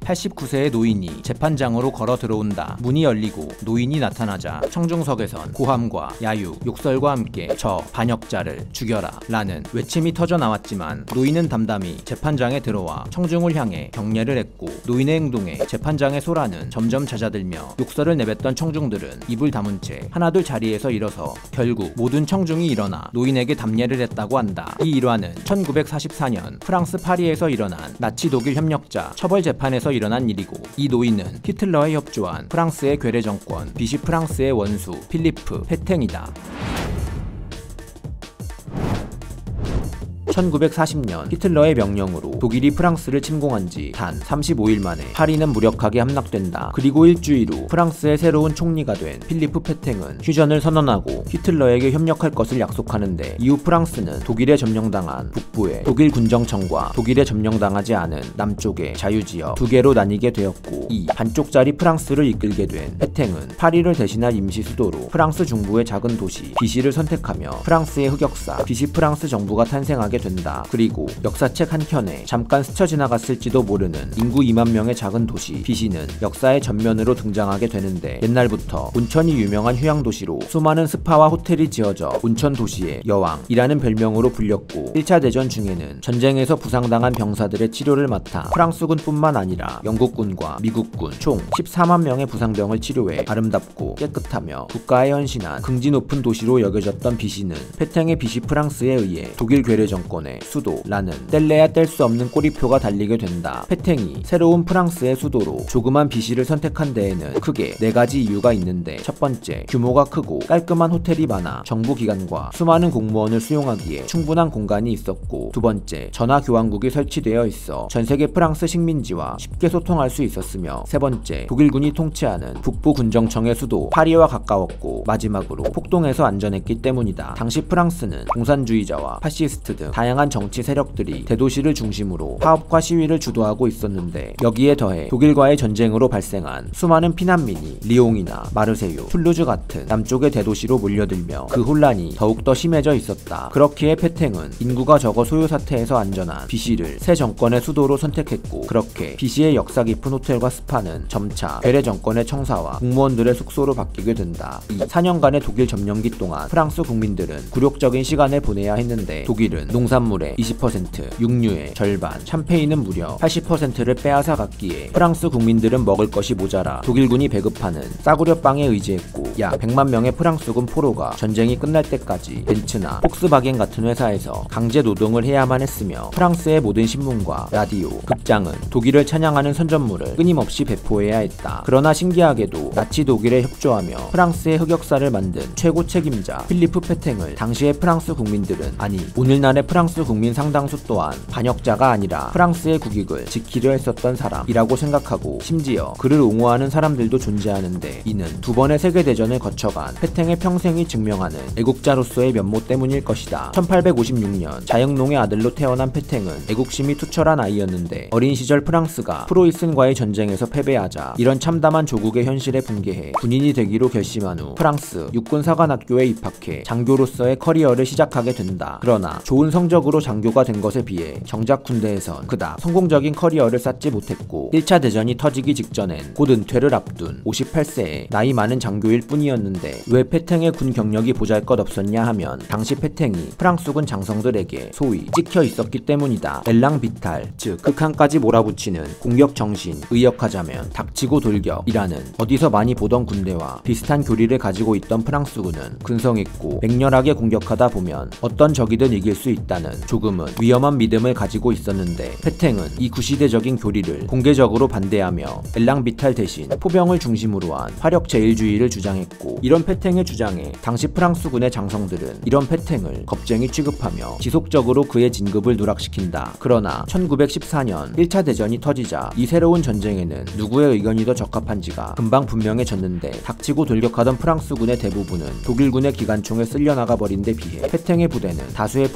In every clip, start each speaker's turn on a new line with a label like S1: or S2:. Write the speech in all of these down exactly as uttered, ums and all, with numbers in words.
S1: 팔십구 세의 노인이 재판장으로 걸어 들어온다. 문이 열리고 노인이 나타나자 청중석에선 고함과 야유, 욕설과 함께 저 반역자를 죽여라 라는 외침이 터져 나왔지만 노인은 담담히 재판장에 들어와 청중을 향해 경례를 했고 노인의 행동에 재판장의 소란은 점점 잦아들며 욕설을 내뱉던 청중들은 입을 다문 채 하나둘 자리에서 일어서 결국 모든 청중이 일어나 노인에게 답례를 했다고 한다. 이 일화는 천구백사십사 년 프랑스 파리에서 일어난 나치 독일 협력자 처벌 재판에서 일어난 일이고 이 노인은 히틀러에 협조한 프랑스의 괴뢰 정권 비시 프랑스의 원수 필리프 페탱이다. 천구백사십 년 히틀러의 명령으로 독일이 프랑스를 침공한 지 단 삼십오 일 만에 파리는 무력하게 함락된다. 그리고 일주일 후 프랑스의 새로운 총리가 된 필리프 페탱은 휴전을 선언하고 히틀러에게 협력할 것을 약속하는데 이후 프랑스는 독일에 점령당한 북부의 독일 군정청과 독일에 점령당하지 않은 남쪽의 자유지역 두 개로 나뉘게 되었고 이 반쪽짜리 프랑스를 이끌게 된 페탱은 파리를 대신할 임시 수도로 프랑스 중부의 작은 도시 비시를 선택하며 프랑스의 흑역사 비시 프랑스 정부가 탄생하게 된다. 그리고 역사책 한 켠에 잠깐 스쳐 지나갔을지도 모르는 인구 이만 명의 작은 도시 비시는 역사의 전면으로 등장하게 되는데 옛날부터 온천이 유명한 휴양도시로 수많은 스파와 호텔이 지어져 온천 도시의 여왕이라는 별명으로 불렸고 일 차 대전 중에는 전쟁에서 부상당한 병사들의 치료를 맡아 프랑스군뿐만 아니라 영국군과 미국군 총 십사만 명의 부상병을 치료해 아름답고 깨끗하며 국가에 헌신한 긍지 높은 도시로 여겨졌던 비시는 페탱의 비시 프랑스에 의해 독일 괴뢰 정권의 수도라는 뗄래야 뗄 수 없는 꼬리표가 달리게 된다. 페탱이 새로운 프랑스의 수도로 조그만 비시를 선택한 데에는 크게 네 가지 이유가 있는데 첫 번째, 규모가 크고 깔끔한 호텔이 많아 정부 기관과 수많은 공무원을 수용하기에 충분한 공간이 있었고 두 번째, 전화 교환국이 설치되어 있어 전세계 프랑스 식민지와 쉽게 소통할 수 있었으며 세 번째, 독일군이 통치하는 북부 군정청의 수도 파리와 가까웠고 마지막으로 폭동에서 안전했기 때문이다. 당시 프랑스는 공산주의자와 파시스트 등 다양한 정치 세력들이 대도시를 중심으로 파업과 시위를 주도하고 있었는데 여기에 더해 독일과의 전쟁으로 발생한 수많은 피난민이 리옹이나 마르세유, 툴루즈 같은 남쪽의 대도시로 몰려들며 그 혼란이 더욱더 심해져 있었다. 그렇기에 페탱은 인구가 적어 소요 사태에서 안전한 비시를 새 정권의 수도로 선택했고 그렇게 비시의 역사 깊은 호텔과 스파는 점차 괴뢰 정권의 청사와 공무원들의 숙소로 바뀌게 된다. 이 사 년간의 독일 점령기 동안 프랑스 국민들은 굴욕적인 시간을 보내야 했는데 독일은 농산물의 이십 퍼센트, 육류의 절반, 샴페인은 무려 팔십 퍼센트를 빼앗아 갔기에 프랑스 국민들은 먹을 것이 모자라 독일군이 배급하는 싸구려 빵에 의지했고 약 백만 명의 프랑스군 포로가 전쟁이 끝날 때까지 벤츠나 폭스바겐 같은 회사에서 강제 노동을 해야만 했으며 프랑스의 모든 신문과 라디오, 극장은 독일을 찬양하는 선전물을 끊임없이 배포해야 했다. 그러나 신기하게도 나치 독일에 협조하며 프랑스의 흑역사를 만든 최고 책임자 필리프 페탱을 당시의 프랑스 국민들은 아니 오늘날의 프랑스 국민 상당수 또한 반역자가 아니라 프랑스의 국익을 지키려 했었던 사람이라고 생각하고 심지어 그를 옹호하는 사람들도 존재하는데 이는 두 번의 세계대전을 거쳐간 페탱의 평생이 증명하는 애국자로서의 면모 때문일 것이다. 천팔백오십육 년 자영농의 아들로 태어난 페탱은 애국심이 투철한 아이였는데 어린 시절 프랑스가 프로이센과의 전쟁에서 패배하자 이런 참담한 조국의 현실에 붕괴해 군인이 되기로 결심한 후 프랑스 육군사관학교에 입학해 장교로서의 커리어를 시작하게 된다. 그러나 좋은 성적으로 장교가 된 것에 비해 정작 군대에선 그닥 성공적인 커리어를 쌓지 못했고 일 차 대전이 터지기 직전엔 곧 은퇴를 앞둔 오십팔 세의 나이 많은 장교일 뿐이었는데 왜 페탱의 군 경력이 보잘것없었냐 하면 당시 페탱이 프랑스군 장성들에게 소위 찍혀 있었기 때문이다. 엘랑 비탈, 즉 극한까지 몰아붙이는 공격 정신, 의역하자면 닥치고 돌격이라는 어디서 많이 보던 군대와 비슷한 교리를 가지고 있던 프랑스군은 근성있고 맹렬하게 공격하다 보면 어떤 적이든 이길 수 있다는 조금은 위험한 믿음을 가지고 있었는데 페탱은 이 구시대적인 교리를 공개적으로 반대하며 엘랑 비탈 대신 포병을 중심으로 한 화력 제일주의를 주장했고 이런 페탱의 주장에 당시 프랑스군의 장성들은 이런 페탱을 겁쟁이 취급하며 지속적으로 그의 진급을 누락시킨다. 그러나 천구백십사 년 일 차 대전이 터지자 이 새로운 전쟁에는 누구의 의견이 더 적합한지가 금방 분명해졌는데 닥치고 돌격하던 프랑스군의 대부분은 독일군의 기관총에 쓸려나가 버린 데 비해 페탱의 부대는 다수의 포대를 이용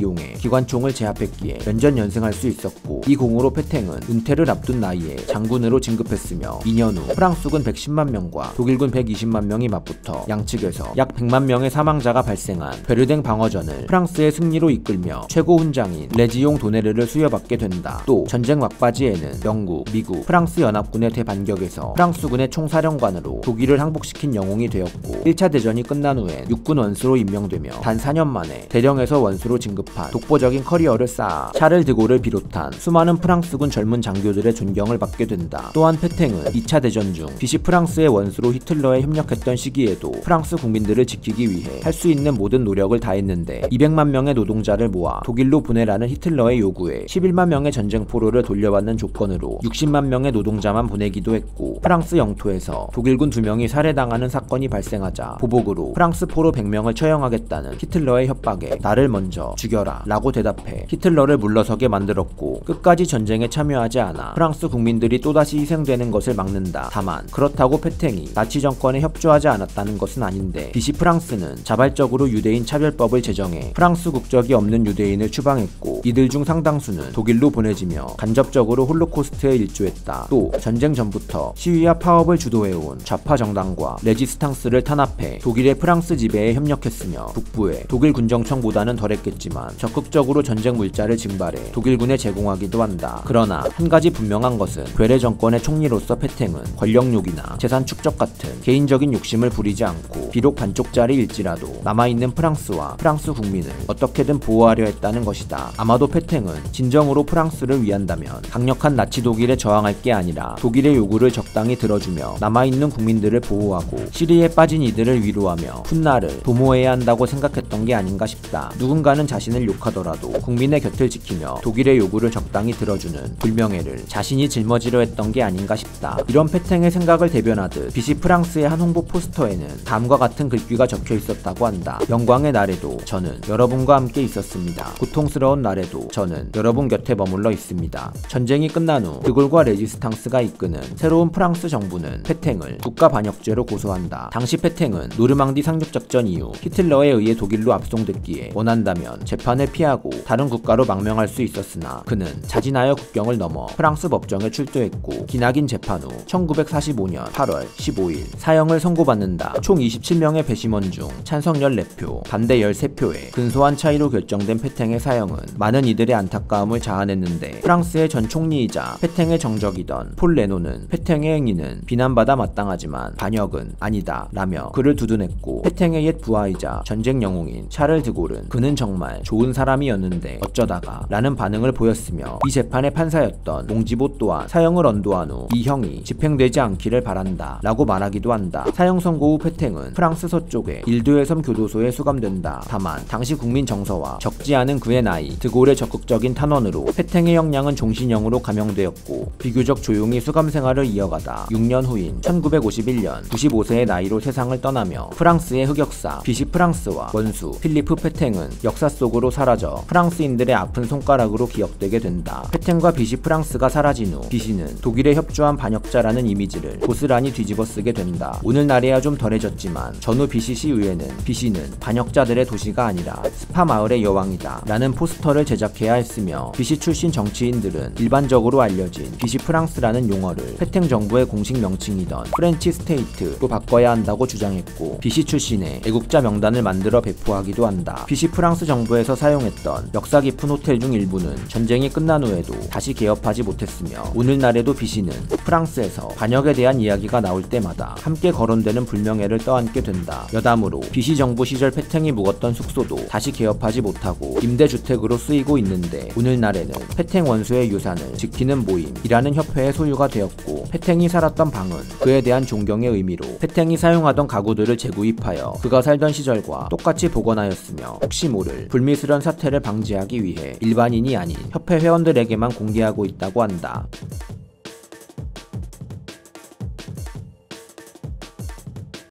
S1: 이용해 기관총을 제압했기에 연전 연승할 수 있었고, 이 공으로 페탱은 은퇴를 앞둔 나이에 장군으로 진급했으며 이 년 후 프랑스군 백십만 명과 독일군 백이십만 명이 맞붙어 양측에서 약 백만 명의 사망자가 발생한 베르댕 방어전을 프랑스의 승리로 이끌며 최고 훈장인 레지옹 도네르를 수여받게 된다. 또 전쟁 막바지에는 영국, 미국, 프랑스 연합군의 대반격에서 프랑스군의 총사령관으로 독일을 항복시킨 영웅이 되었고, 일 차 대전이 끝난 후엔 육군 원수로 임명되며 단 사 년 만에 대령에서 원수로 진급한 독보적인 커리어를 쌓아 샤를 드골을 비롯한 수많은 프랑스군 젊은 장교들의 존경을 받게 된다. 또한 페탱은 이 차 대전 중 비시 프랑스의 원수로 히틀러에 협력했던 시기에도 프랑스 국민들을 지키기 위해 할 수 있는 모든 노력을 다했는데 이백만 명의 노동자를 모아 독일로 보내라는 히틀러의 요구에 십일만 명의 전쟁 포로를 돌려받는 조건으로 육십만 명의 노동자만 보내기도 했고, 프랑스 영토에서 독일군 두 명이 살해당하는 사건이 발생하자 보복으로 프랑스 포로 백 명을 처형하겠다는 히틀러의 협박에 나를 먼저 죽여라 라고 대답해 히틀러를 물러서게 만들었고, 끝까지 전쟁에 참여하지 않아 프랑스 국민들이 또다시 희생되는 것을 막는다. 다만 그렇다고 페탱이 나치 정권에 협조하지 않았다는 것은 아닌데, 비시 프랑스는 자발적으로 유대인 차별법을 제정해 프랑스 국적이 없는 유대인을 추방했고, 이들 중 상당수는 독일로 보내지며 간접적으로 홀로코스트에 일조했다. 또 전쟁 전부터 시위와 파업을 주도해온 좌파 정당과 레지스탕스를 탄압해 독일의 프랑스 지배에 협력했으며, 북부에 독일 군정청보다는 덜했겠지만 적극적으로 전쟁 물자를 징발해 독일군에 제공하기도 한다. 그러나 한 가지 분명한 것은 괴뢰 정권의 총리로서 페탱은 권력욕이나 재산 축적 같은 개인적인 욕심을 부리지 않고, 비록 반쪽짜리일지라도 남아있는 프랑스와 프랑스 국민을 어떻게든 보호하려 했다는 것이다. 아마도 페탱은 진정으로 프랑스를 위한다면 강력한 나치 독일에 저항할 게 아니라 독일의 요구를 적당히 들어주며 남아있는 국민들을 보호하고 시리에 빠진 이들을 위로하며 훗날을 도모해야 한다고 생각했던 게 아닌가 싶다. 누군가는 자신을 욕하더라도 국민의 곁을 지키며 독일의 요구를 적당히 들어주는 불명예를 자신이 짊어지려 했던 게 아닌가 싶다. 이런 페탱의 생각을 대변하듯 비시 프랑스의 한 홍보 포스터에는 다음과 같은 글귀가 적혀 있었다고 한다. 영광의 날에도 저는 여러분과 함께 있었습니다. 고통스러운 날에도 저는 여러분 곁에 머물러 있습니다. 전쟁이 끝난 후 드골과 레지스탕스가 이끄는 새로운 프랑스 정부는 페탱을 국가 반역죄로 고소한다. 당시 페탱은 노르망디 상륙작전 이후 히틀러에 의해 독일로 압송됐기에 원한다면 재판을 피하고 다른 국가로 망명할 수 있었으나, 그는 자진하여 국경을 넘어 프랑스 법정에 출두했고, 기나긴 재판 후 천구백사십오 년 팔월 십오일 사형을 선고받는다. 총 이십칠 명의 배심원 중 찬성 열네 표, 반대 열세 표의 근소한 차이로 결정된 페탱의 사형은 많은 이들의 안타까움을 자아냈는데, 프랑스의 전 총리이자 페탱의 정적이던 폴 레노는 페탱의 행위는 비난받아 마땅하지만 반역은 아니다 라며 그를 두둔했고, 페탱의 옛 부하이자 전쟁 영웅인 샤를 드골은 그는 정말 좋은 사람이었는데 어쩌다가 라는 반응을 보였으며, 이 재판의 판사였던 몽지보 또한 사형을 언도한 후 이 형이 집행되지 않기를 바란다 라고 말하기도 한다. 사형 선고 후 페탱은 프랑스 서쪽의 일두의 섬 교도소에 수감된다. 다만 당시 국민 정서와 적지 않은 그의 나이, 드골의 적극적인 탄원으로 페탱의 형량은 종신형으로 감형되었고, 비교적 조용히 수감 생활을 이어가다 육 년 후인 천구백오십일 년 구십오 세의 나이로 세상을 떠나며, 프랑스의 흑역사 비시 프랑스와 원수 필리프 페탱은 역사 속으로 사라져 프랑스인들의 아픈 손가락으로 기억되게 된다. 페탱과 비시 프랑스가 사라진 후 비시는 독일에 협조한 반역자라는 이미지를 고스란히 뒤집어쓰게 된다. 오늘날에야 좀 덜해졌지만 전후 비시 시의회는 비시는 반역자들의 도시가 아니라 스파 마을의 여왕이다 라는 포스터를 제작해야 했으며, 비시 출신 정치인들은 일반적으로 알려진 비시 프랑스라는 용어를 페탱 정부의 공식 명칭이던 프렌치 스테이트로 바꿔야 한다고 주장했고, 비시 출신의 애국자 명단을 만들어 배포하기도 한다. 비시 프랑스 정부에서 사용했던 역사 깊은 호텔 중 일부는 전쟁이 끝난 후에도 다시 개업하지 못했으며, 오늘날에도 비시는 프랑스에서 반역에 대한 이야기가 나올 때마다 함께 거론되는 불명예를 떠안게 된다. 여담으로 비시 정부 시절 페탱이 묵었던 숙소도 다시 개업하지 못하고 임대주택으로 쓰이고 있는데, 오늘날에는 페탱 원수의 유산을 지키는 모임이라는 협회의 소유가 되었고, 페탱이 살았던 방은 그에 대한 존경의 의미로 페탱이 사용하던 가구들을 재구입하여 그가 살던 시절과 똑같이 복원하였으며, 혹시 모를 불미스런 사태를 방지하기 위해 일반인이 아닌 협회 회원들에게만 공개하고 있다고 한다.